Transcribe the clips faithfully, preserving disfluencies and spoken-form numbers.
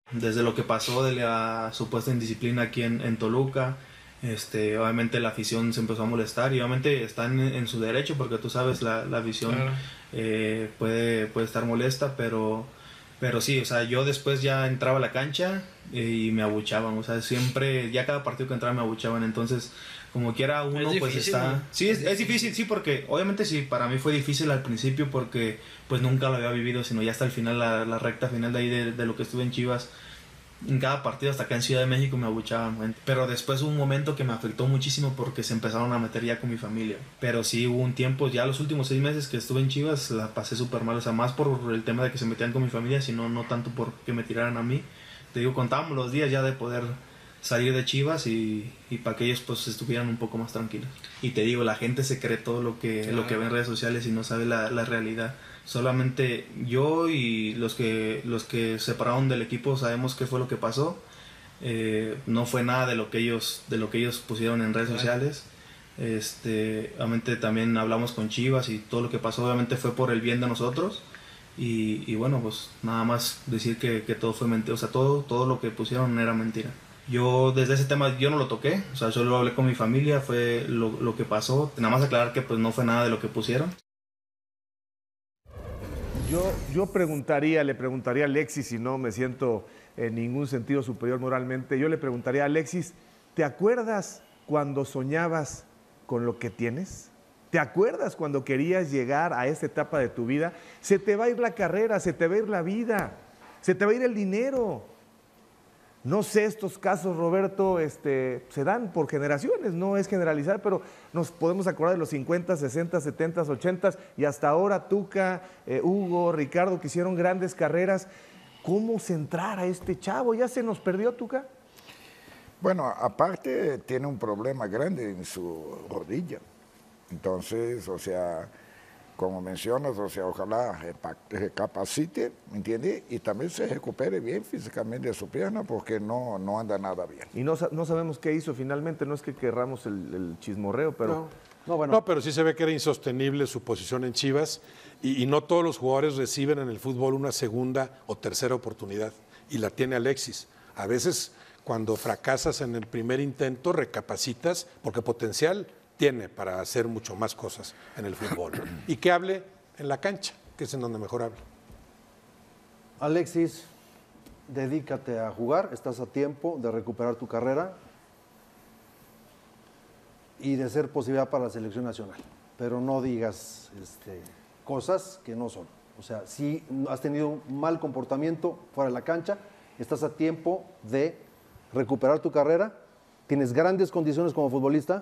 Desde lo que pasó de la supuesta indisciplina aquí en, en Toluca, este, obviamente la afición se empezó a molestar y obviamente están en, en su derecho porque tú sabes, la, la afición claro. eh, puede, puede estar molesta, pero, pero sí, o sea, yo después ya entraba a la cancha y me abuchaban, o sea, siempre, ya cada partido que entraba me abuchaban, entonces como quiera uno pues está... ¿No? Sí, es, es difícil, sí, porque obviamente sí, para mí fue difícil al principio porque pues nunca lo había vivido, sino ya hasta el final, la, la recta final de ahí de, de lo que estuve en Chivas. En cada partido, hasta acá en Ciudad de México me abuchaban, pero después hubo un momento que me afectó muchísimo porque se empezaron a meter ya con mi familia, pero sí hubo un tiempo, ya los últimos seis meses que estuve en Chivas la pasé súper mal, o sea, más por el tema de que se metían con mi familia, sino no tanto por que me tiraran a mí. Te digo, contábamos los días ya de poder salir de Chivas y, y para que ellos pues estuvieran un poco más tranquilos. Y te digo, la gente se cree todo lo que, claro. lo que ve en redes sociales y no sabe la, la realidad. Solamente yo y los que los que se separaron del equipo sabemos qué fue lo que pasó. Eh, no fue nada de lo que ellos de lo que ellos pusieron en redes claro. sociales. Este, obviamente también hablamos con Chivas y todo lo que pasó obviamente fue por el bien de nosotros. Y, y bueno, pues nada más decir que, que todo fue mentira, o sea, todo, todo lo que pusieron era mentira. Yo desde ese tema yo no lo toqué, o sea, solo hablé con mi familia, fue lo, lo que pasó. Nada más aclarar que pues no fue nada de lo que pusieron. Yo, yo preguntaría, le preguntaría a Alexis, y no me siento en ningún sentido superior moralmente, yo le preguntaría a Alexis, ¿te acuerdas cuando soñabas con lo que tienes? ¿Te acuerdas cuando querías llegar a esta etapa de tu vida? Se te va a ir la carrera, se te va a ir la vida, se te va a ir el dinero. No sé, estos casos, Roberto, este, se dan por generaciones, no es generalizar, pero nos podemos acordar de los cincuenta, sesenta, setenta, ochenta y hasta ahora Tuca, eh, Hugo, Ricardo, que hicieron grandes carreras. ¿Cómo centrar a este chavo? ¿Ya se nos perdió, Tuca? Bueno, aparte tiene un problema grande en su rodilla. Entonces, o sea, como mencionas, o sea, ojalá recapacite, ¿me entiendes? Y también se recupere bien físicamente de su pierna porque no, no anda nada bien. Y no, no sabemos qué hizo finalmente, no es que querramos el, el chismorreo, pero... No, no, bueno. no, pero sí se ve que era insostenible su posición en Chivas y, y no todos los jugadores reciben en el fútbol una segunda o tercera oportunidad y la tiene Alexis. A veces cuando fracasas en el primer intento recapacitas porque potencial tiene para hacer mucho más cosas en el fútbol. Y que hable en la cancha, que es en donde mejor habla. Alexis, dedícate a jugar, estás a tiempo de recuperar tu carrera y de ser posibilidad para la selección nacional. Pero no digas este, cosas que no son. O sea, si has tenido un mal comportamiento fuera de la cancha, estás a tiempo de recuperar tu carrera, tienes grandes condiciones como futbolista.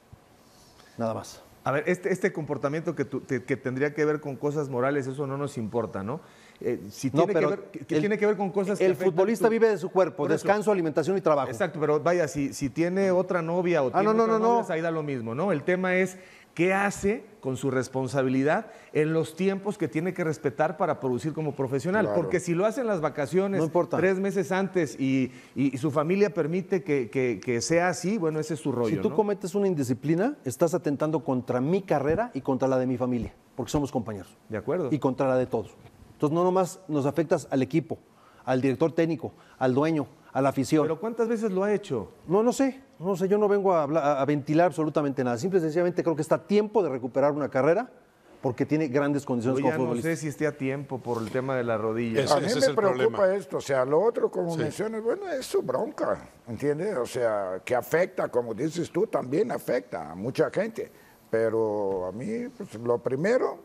Nada más. A ver, este, este comportamiento que, tu, te, que tendría que ver con cosas morales, eso no nos importa, ¿no? Eh, si tiene, no, que ver, que, que el, tiene que ver con cosas que el futbolista tu... vive de su cuerpo, descanso, alimentación y trabajo. Exacto, pero vaya, si, si tiene otra novia o ah, tiene no, no, otras no, novias, no. ahí da lo mismo, ¿no? El tema es qué hace con su responsabilidad en los tiempos que tiene que respetar para producir como profesional. Claro. Porque si lo hace en las vacaciones no tres meses antes y, y, y su familia permite que, que, que sea así, bueno, ese es su rollo. Si tú ¿no? cometes una indisciplina, estás atentando contra mi carrera y contra la de mi familia, porque somos compañeros. De acuerdo. Y contra la de todos. Entonces no nomás nos afectas al equipo, al director técnico, al dueño, a la afición. ¿Pero cuántas veces lo ha hecho? No, no sé, no sé, yo no vengo a, hablar, a, a ventilar absolutamente nada. Simple y sencillamente creo que está a tiempo de recuperar una carrera porque tiene grandes condiciones yo como futbolista. No sé si esté a tiempo por el tema de la rodilla. Ese, a mí me preocupa problema. esto, o sea, lo otro, como sí. mencionas, bueno, es su bronca, ¿entiendes? O sea, que afecta, como dices tú, también afecta a mucha gente. Pero a mí, pues, lo primero,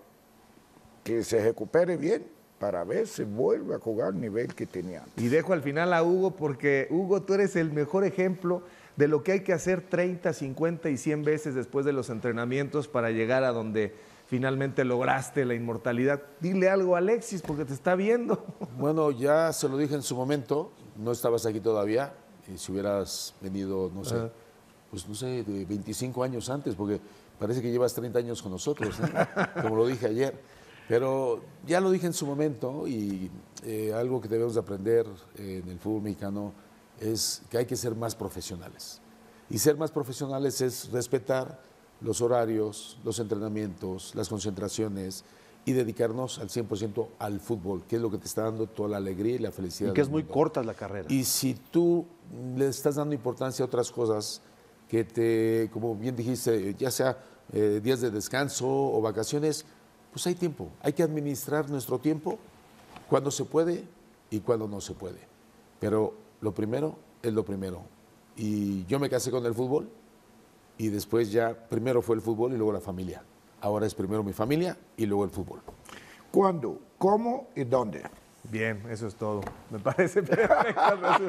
que se recupere bien, para ver si vuelve a jugar al nivel que tenía antes. Y dejo al final a Hugo porque, Hugo, tú eres el mejor ejemplo de lo que hay que hacer treinta, cincuenta y cien veces después de los entrenamientos para llegar a donde finalmente lograste la inmortalidad. Dile algo a Alexis porque te está viendo. Bueno, ya se lo dije en su momento, no estabas aquí todavía, y si hubieras venido, no sé, uh-huh. pues no sé, de veinticinco años antes, porque parece que llevas treinta años con nosotros, ¿eh? Como lo dije ayer. Pero ya lo dije en su momento y eh, algo que debemos aprender eh, en el fútbol mexicano es que hay que ser más profesionales. Y ser más profesionales es respetar los horarios, los entrenamientos, las concentraciones y dedicarnos al cien por ciento al fútbol, que es lo que te está dando toda la alegría y la felicidad. Y que es muy mundo. corta la carrera. Y si tú le estás dando importancia a otras cosas que te, como bien dijiste, ya sea eh, días de descanso o vacaciones, pues hay tiempo. Hay que administrar nuestro tiempo cuando se puede y cuando no se puede. Pero lo primero es lo primero. Y yo me casé con el fútbol y después ya, primero fue el fútbol y luego la familia. Ahora es primero mi familia y luego el fútbol. ¿Cuándo? ¿Cómo y dónde? Bien, eso es todo. Me parece perfecto.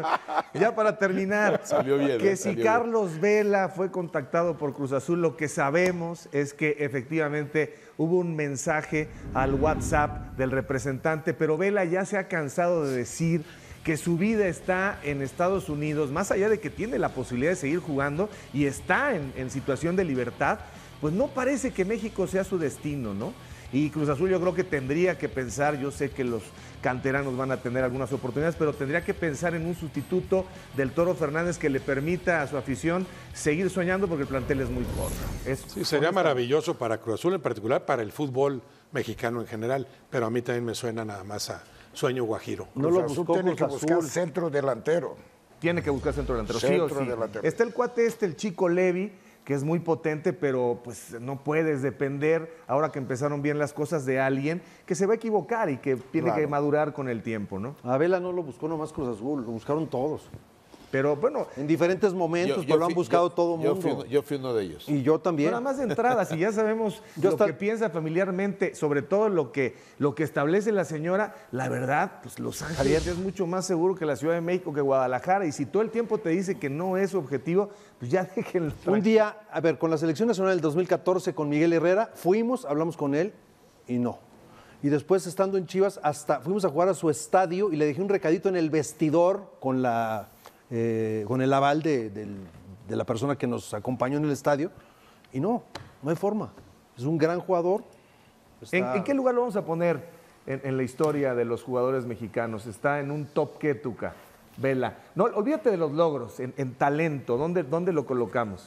Ya para terminar, Salió bien, que ¿eh? si Salió Carlos bien. Vela fue contactado por Cruz Azul, lo que sabemos es que efectivamente hubo un mensaje al WhatsApp del representante, pero Vela ya se ha cansado de decir que su vida está en Estados Unidos, más allá de que tiene la posibilidad de seguir jugando y está en, en situación de libertad, pues no parece que México sea su destino, ¿no? Y Cruz Azul yo creo que tendría que pensar, yo sé que los canteranos van a tener algunas oportunidades, pero tendría que pensar en un sustituto del Toro Fernández que le permita a su afición seguir soñando porque el plantel es muy corto. Es, sí, sería maravilloso para Cruz Azul en particular, para el fútbol mexicano en general, pero a mí también me suena nada más a sueño guajiro. No Cruz lo Azul buscó tiene Cruz que buscar Azul. Centro delantero. Tiene que buscar centro delantero, centro sí o sí. Delantero. Está el cuate este, el Chico Levi, que es muy potente, pero pues no puedes depender, ahora que empezaron bien las cosas, de alguien que se va a equivocar y que tiene claro. que madurar con el tiempo, ¿no? A Vela no lo buscó nomás Cruz Azul, lo buscaron todos. Pero bueno, en diferentes momentos, yo, yo pero lo han buscado yo, todo el mundo. Yo fui, yo fui uno de ellos. Y yo también. Nada más de entrada, si ya sabemos yo lo hasta... que piensa familiarmente, sobre todo lo que, lo que establece la señora, la verdad, pues Los Ángeles es mucho más seguro que la Ciudad de México, que Guadalajara, y si todo el tiempo te dice que no es su objetivo, pues ya déjenlo. Un día, a ver, con la Selección Nacional del dos mil catorce, con Miguel Herrera, fuimos, hablamos con él y no. Y después, estando en Chivas, hasta fuimos a jugar a su estadio y le dejé un recadito en el vestidor con la... Eh, con el aval de, de, de la persona que nos acompañó en el estadio, y no, no hay forma. Es un gran jugador. Está... ¿En, ¿En qué lugar lo vamos a poner en, en la historia de los jugadores mexicanos? ¿Está en un top qué, Tuca? Vela. No, olvídate de los logros, en, en talento, ¿dónde, ¿dónde lo colocamos?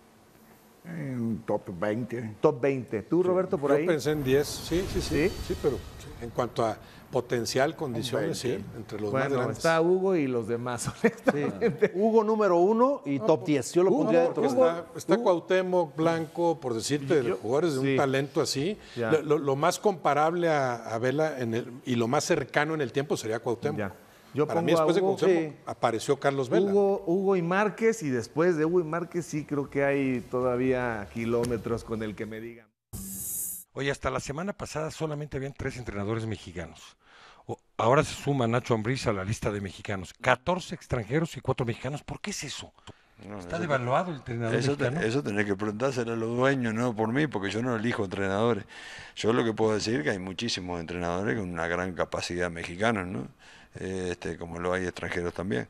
En top veinte. Top veinte. ¿Tú, Roberto, por Yo ahí? Yo pensé en diez, sí, sí, sí, sí, sí pero sí, en cuanto a potencial, condiciones, sí, entre los bueno, más grandes. Está Hugo y los demás, honestamente. Sí. Hugo número uno y no, top diez. Yo lo Hugo, pondría dentro. Está, está Hugo, Cuauhtémoc, Blanco, por decirte, de jugadores de sí. un talento así. Lo, lo, lo más comparable a, a Vela en el, y lo más cercano en el tiempo sería Cuauhtémoc. Ya. Yo Para mí, después Hugo, de Cuauhtémoc, sí. apareció Carlos Vela. Hugo, Hugo y Márquez, y después de Hugo y Márquez sí creo que hay todavía kilómetros con el que me digan. Oye, hasta la semana pasada solamente habían tres entrenadores mexicanos. Ahora se suma Nacho Ambriz a la lista de mexicanos. catorce extranjeros y cuatro mexicanos. ¿Por qué es eso? No, ¿Está eso devaluado el entrenador eso mexicano? Te, eso tenés que preguntárselo a los dueños, no por mí, porque yo no elijo entrenadores. Yo lo que puedo decir es que hay muchísimos entrenadores con una gran capacidad mexicanos, ¿no? Este, como lo hay extranjeros también.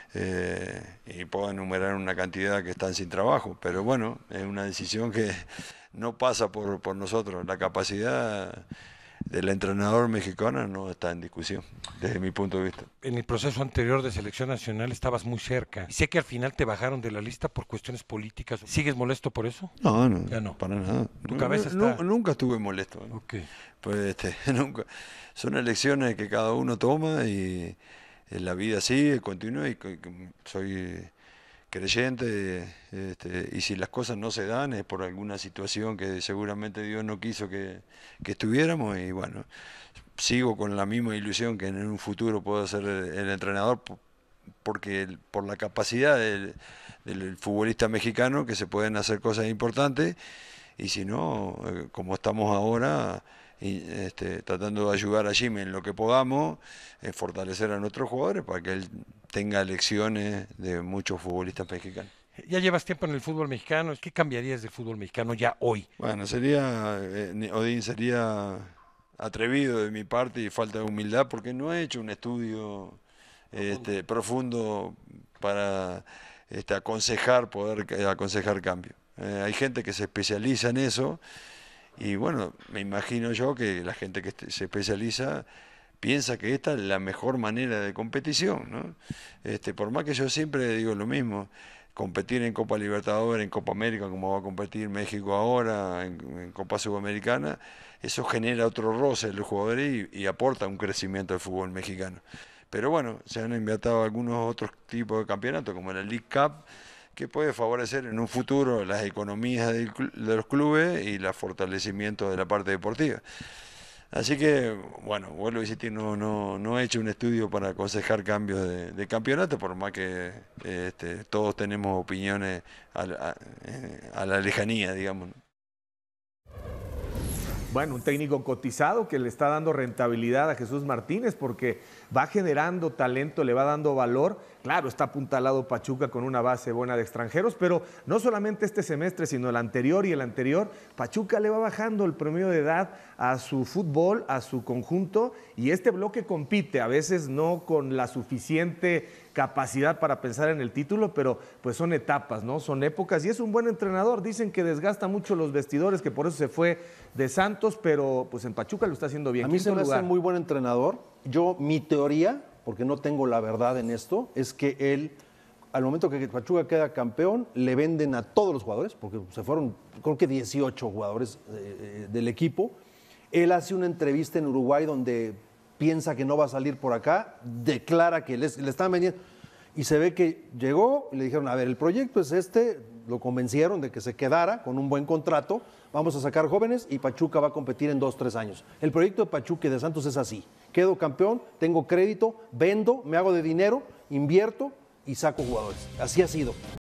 Eh, y puedo enumerar una cantidad que están sin trabajo, pero bueno, es una decisión que no pasa por, por nosotros. La capacidad del entrenador mexicano no está en discusión, desde mi punto de vista. En el proceso anterior de selección nacional estabas muy cerca. Y sé que al final te bajaron de la lista por cuestiones políticas. ¿Sigues molesto por eso? No, no, ya no. para nada. Tu no, cabeza no, está... Nunca estuve molesto, ¿no? Okay. Pues este, nunca. Son elecciones que cada uno toma y la vida sigue, continúa, y soy creyente, este, y si las cosas no se dan es por alguna situación que seguramente Dios no quiso que, que estuviéramos, y bueno, sigo con la misma ilusión que en un futuro puedo ser el, el entrenador, porque el, por la capacidad del, del futbolista mexicano, que se pueden hacer cosas importantes, y si no, como estamos ahora, y, este, tratando de ayudar a Jimmy en lo que podamos, eh, fortalecer a nuestros jugadores para que él tenga lecciones de muchos futbolistas mexicanos. Ya llevas tiempo en el fútbol mexicano, ¿qué cambiarías del fútbol mexicano ya hoy? Bueno, sería, eh, Odín, sería atrevido de mi parte y falta de humildad, porque no he hecho un estudio este, profundo para este, aconsejar, poder aconsejar cambio. Eh, hay gente que se especializa en eso, y bueno, me imagino yo que la gente que se especializa piensa que esta es la mejor manera de competición, ¿no? Este, por más que yo siempre digo lo mismo, competir en Copa Libertadores, en Copa América, como va a competir México ahora, en, en Copa Sudamericana, eso genera otro roce en los jugadores y, y aporta un crecimiento del fútbol mexicano. Pero bueno, se han inventado algunos otros tipos de campeonatos, como la League Cup, que puede favorecer en un futuro las economías del, de los clubes y el fortalecimiento de la parte deportiva. Así que, bueno, vuelvo a insistir, no, no, no he hecho un estudio para aconsejar cambios de, de campeonato, por más que este, todos tenemos opiniones a, a, a la lejanía, digamos. Bueno, un técnico cotizado que le está dando rentabilidad a Jesús Martínez porque va generando talento, le va dando valor. Claro, está apuntalado Pachuca con una base buena de extranjeros, pero no solamente este semestre, sino el anterior y el anterior. Pachuca le va bajando el promedio de edad a su fútbol, a su conjunto, y este bloque compite, a veces no con la suficiente capacidad para pensar en el título, pero pues son etapas, ¿no? Son épocas, y es un buen entrenador. Dicen que desgasta mucho los vestidores, que por eso se fue de Santos, pero pues en Pachuca lo está haciendo bien. A mí se me hace muy buen entrenador. Yo, mi teoría, porque no tengo la verdad en esto, es que él, al momento que Pachuca queda campeón, le venden a todos los jugadores, porque se fueron, creo que dieciocho jugadores eh, del equipo. Él hace una entrevista en Uruguay donde piensa que no va a salir por acá, declara que les, le están vendiendo, y se ve que llegó y le dijeron, a ver, el proyecto es este, lo convencieron de que se quedara con un buen contrato, vamos a sacar jóvenes y Pachuca va a competir en dos, tres años. El proyecto de Pachuca y de Santos es así, quedo campeón, tengo crédito, vendo, me hago de dinero, invierto y saco jugadores. Así ha sido.